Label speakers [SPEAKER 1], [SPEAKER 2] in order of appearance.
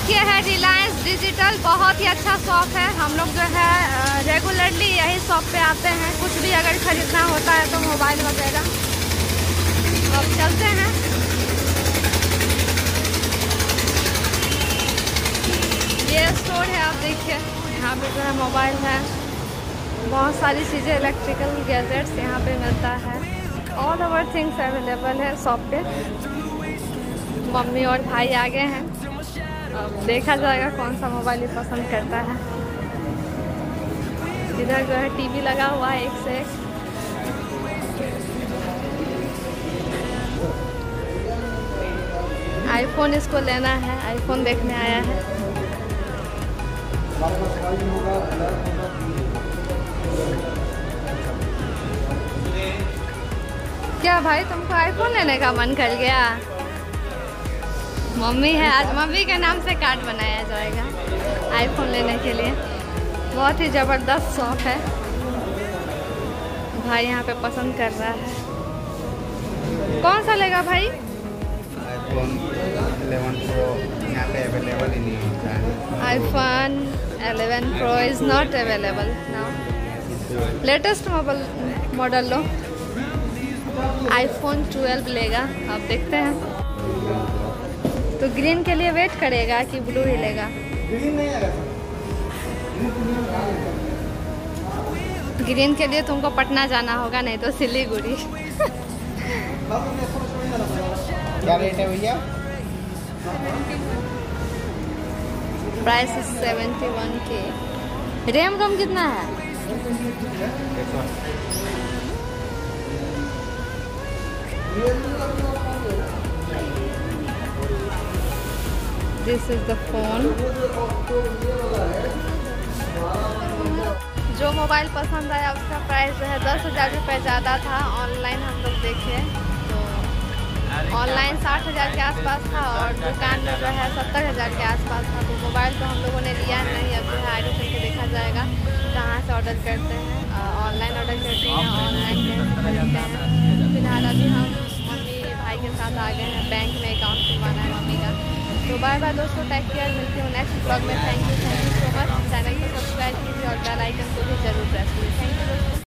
[SPEAKER 1] देखिए है रिलायंस डिजिटल, बहुत ही अच्छा शॉप है। हम लोग जो है रेगुलरली यही शॉप पे आते हैं, कुछ भी अगर खरीदना होता है तो मोबाइल वगैरह। अब चलते हैं। ये स्टोर है, आप देखिए यहाँ पे जो है मोबाइल है, बहुत सारी चीज़ें इलेक्ट्रिकल गैजेट्स यहाँ पे मिलता है। ऑल ओवर थिंग्स अवेलेबल है शॉप पे। मम्मी और भाई आ गए हैं, अब देखा जाएगा कौन सा मोबाइल ही पसंद करता है। इधर जो है टीवी लगा हुआ है एक से एक। आईफोन इसको लेना है, आईफोन देखने आया है। क्या भाई तुमको आईफोन लेने का मन कर गया? मम्मी है, आज मम्मी के नाम से कार्ड बनाया जाएगा आईफोन लेने के लिए। बहुत ही ज़बरदस्त शॉप है। भाई यहाँ पे पसंद कर रहा है। कौन सा लेगा भाई?
[SPEAKER 2] आईफोन 11 प्रो यहाँ पे अवेलेबल ही नहीं होता है।
[SPEAKER 1] IPhone 11 pro is not available now. Latest model लो। आईफोन 12 लेगा, अब देखते हैं। तो ग्रीन के लिए वेट करेगा कि ब्लू ही लेगा? ग्रीन के लिए तुमको पटना जाना होगा, नहीं तो सिलीगुड़ी।
[SPEAKER 2] क्या रेट है भैया?
[SPEAKER 1] Price 71K। रैम रोम कितना है? This is the phone. जो मोबाइल पसंद आया उसका प्राइस जो है 10,000 रुपये ज़्यादा था। ऑनलाइन हम लोग देखे तो ऑनलाइन 60,000 के आसपास था और दुकान में जो है 70,000 के आसपास था। तो मोबाइल तो हम लोगों ने लिया नहीं। अब जो है आगे चल के देखा जाएगा कहाँ से ऑर्डर करते हैं। ऑनलाइन ऑर्डर करते हैं, ऑनलाइन खरीदते हैं। फिलहाल अभी हम मम्मी भाई के साथ आ गए हैं, बैंक में अकाउंट खुलवाना है मम्मी का। तो बाय बाय दोस्तों, टेक केयर, मिलती हूँ नेक्स्ट ब्लॉग में। Thank you so much. Channel को सब्सक्राइब कीजिए और बेल आइकन को भी जरूर प्रेस कीजिए। थैंक यू दोस्तों।